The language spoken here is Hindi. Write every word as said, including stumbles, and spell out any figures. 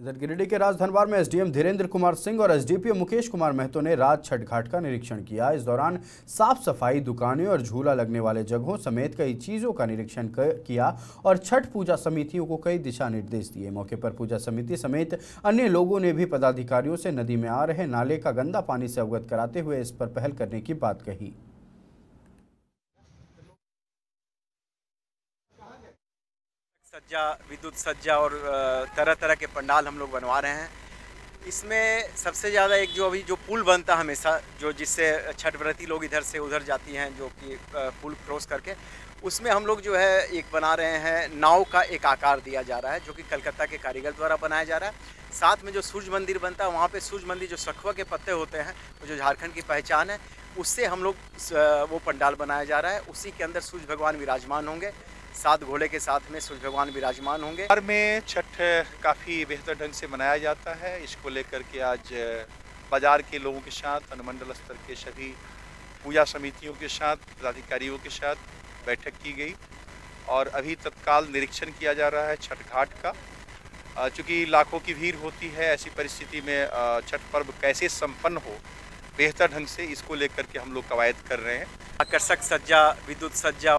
इधर गिरिडीह के राजधनवार में एसडीएम धीरेन्द्र कुमार सिंह और एसडीपीओ मुकेश कुमार महतो ने रात छठ घाट का निरीक्षण किया। इस दौरान साफ सफाई, दुकानें और झूला लगने वाले जगहों समेत कई चीजों का निरीक्षण किया और छठ पूजा समितियों को कई दिशा निर्देश दिए। मौके पर पूजा समिति समेत अन्य लोगों ने भी पदाधिकारियों से नदी में आ रहे नाले का गंदा पानी से अवगत कराते हुए इस पर पहल करने की बात कही। सज्जा, विद्युत सज्जा और तरह तरह के पंडाल हम लोग बनवा रहे हैं। इसमें सबसे ज़्यादा एक जो अभी जो पुल बनता है हमेशा, जो जिससे छठ व्रती लोग इधर से उधर जाती हैं, जो कि पुल क्रॉस करके, उसमें हम लोग जो है एक बना रहे हैं, नाव का एक आकार दिया जा रहा है जो कि कलकत्ता के कारीगर द्वारा बनाया जा रहा है। साथ में जो सूर्य मंदिर बनता है, वहाँ पे सूर्य मंदिर जो सखुआ के पत्ते होते हैं, वो जो झारखंड की पहचान है, उससे हम लोग वो पंडाल बनाया जा रहा है। उसी के अंदर सूर्य भगवान विराजमान होंगे, सात घोड़े के साथ में सूर्य भगवान विराजमान होंगे। बिहार में छठ काफ़ी बेहतर ढंग से मनाया जाता है। इसको लेकर के आज बाजार के लोगों के साथ, अनुमंडल स्तर के सभी पूजा समितियों के साथ, पदाधिकारियों के साथ बैठक की गई और अभी तत्काल निरीक्षण किया जा रहा है छठ घाट का। चूँकि लाखों की भीड़ होती है, ऐसी परिस्थिति में छठ पर्व कैसे संपन्न हो बेहतर ढंग से, इसको लेकर के हम लोग कवायद कर रहे हैं। आकर्षक सज्जा, विद्युत सज्जा